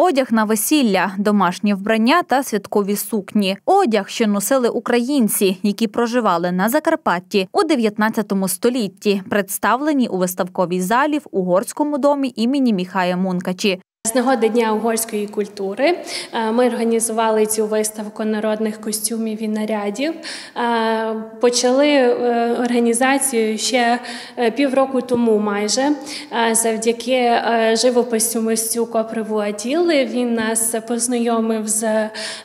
Одяг на весілля, домашнє вбрання та святкові сукні. Одяг, що носили українці, які проживали на Закарпатті у 19 столітті, представлені у виставковій залі в Угорському домі імені Міхая Мункачі. З нагоди Дня угорської культури ми організували цю виставку народних костюмів і нарядів. Почали організацію ще півроку тому майже, завдяки живописцю Коприву Атіли. Він нас познайомив з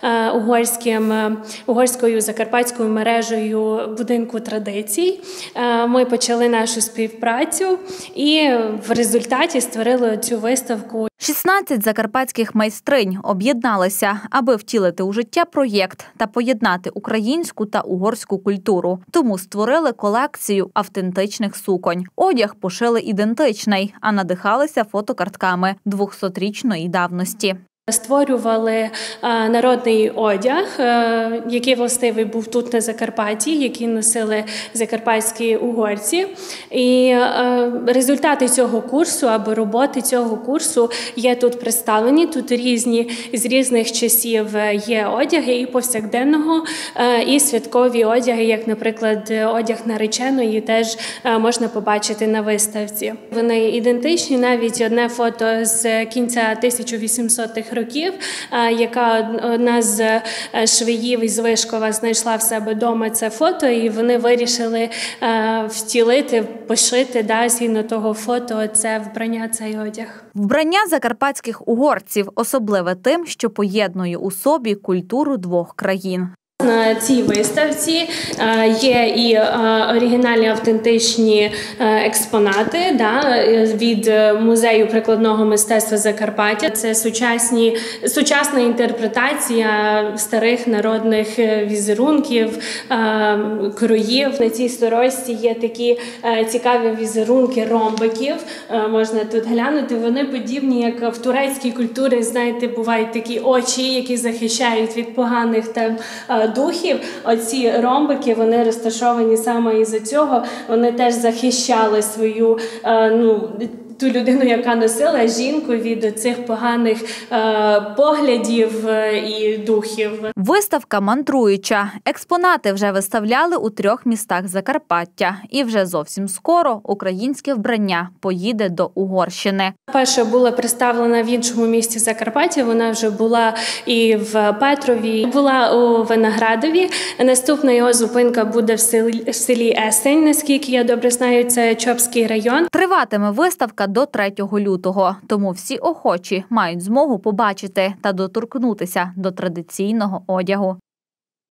угорською закарпатською мережею будинку традицій. Ми почали нашу співпрацю і в результаті створили цю виставку. 16 закарпатських майстринь об'єдналися, аби втілити у життя проєкт та поєднати українську та угорську культуру. Тому створили колекцію автентичних суконь. Одяг пошили ідентичний, а надихалися фотокартками 200-річної давності. Створювали народний одяг, який властивий був тут на Закарпатті, який носили закарпатські угорці. І результати цього курсу або роботи цього курсу є тут представлені. Тут з різних часів є одяги і повсякденного, і святкові одяги, як, наприклад, одяг нареченої, теж можна побачити на виставці. Вони ідентичні, навіть одне фото з кінця 1800-х років, яка одна з швеїв із Вишкова знайшла в себе вдома це фото, і вони вирішили втілити, пошити, згідно того фото, це вбрання, цей одяг. Вбрання закарпатських угорців особливе тим, що поєднує у собі культуру двох країн. На цій виставці є і оригінальні автентичні експонати від Музею прикладного мистецтва Закарпаття. Це сучасна інтерпретація старих народних візерунків, кроїв. На цій сорочці є такі цікаві візерунки ромбиків, можна тут глянути. Вони подібні, як в турецькій культурі, знаєте, бувають такі очі, які захищають від поганих духів. Оці ромбики, вони розташовані саме із-за цього. Вони теж захищали свою, ту людину, яка носила жінку від цих поганих поглядів і духів. Виставка мантруюча. Експонати вже виставляли у 3 містах Закарпаття. І вже зовсім скоро українське вбрання поїде до Угорщини. Перша була представлена в іншому місті Закарпаття, вона вже була і в Петрові, була у Виноградові. Наступна його зупинка буде в селі Есень, наскільки я добре знаю, це Чопський район. Триватиме виставка до 3 лютого, тому всі охочі мають змогу побачити та доторкнутися до традиційного одягу.